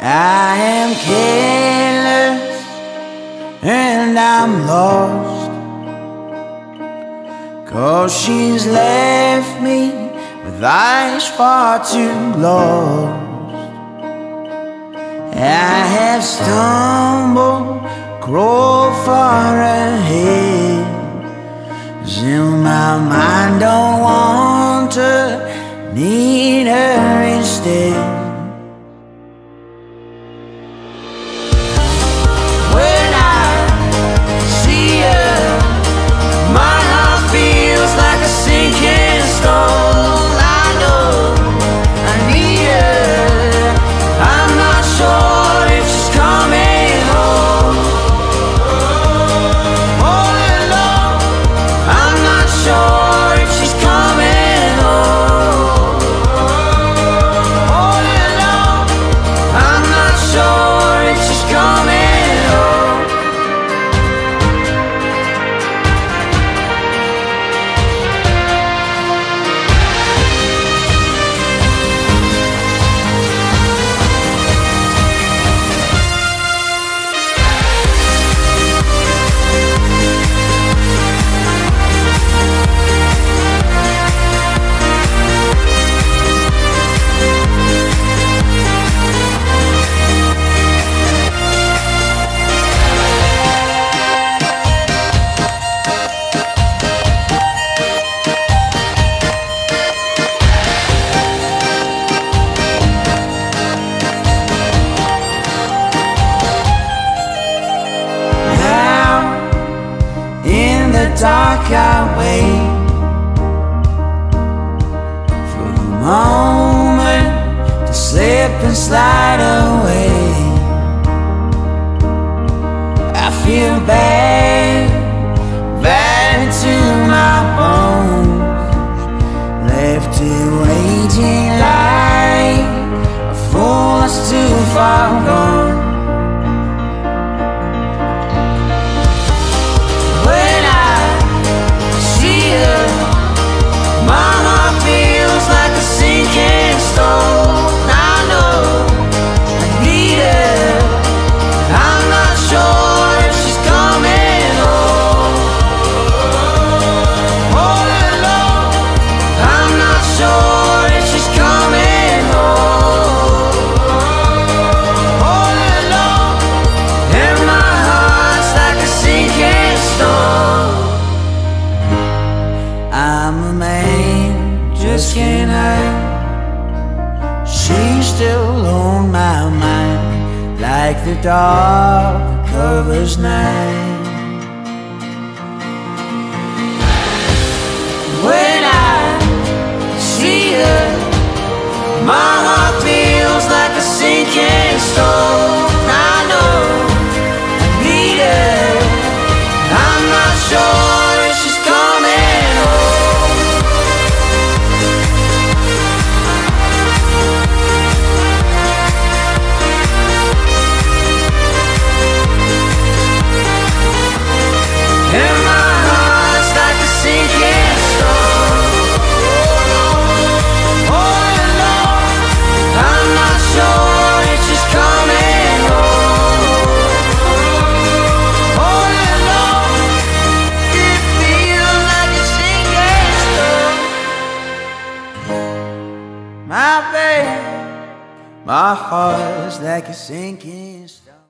I am careless and I'm lost, 'cause she's left me with eyes far too lost. I have stumbled, crawled far ahead, 'cause in my mind don't want her, need her instead. Dark, I wait for the moment to slip and slide away. I feel bad, bad to my bones, left here waiting like a fool that's too far gone. Just can't hide, she's still on my mind, like the dark that covers night. When I see her, my heart feels like a sinking stone. I know I need her, I'm not sure if she's coming home. And my heart's like a sinking stone. All alone, I'm not sure if she's coming home. All alone, it feels like a sinking stone. My babe, my heart's like a sinking stone.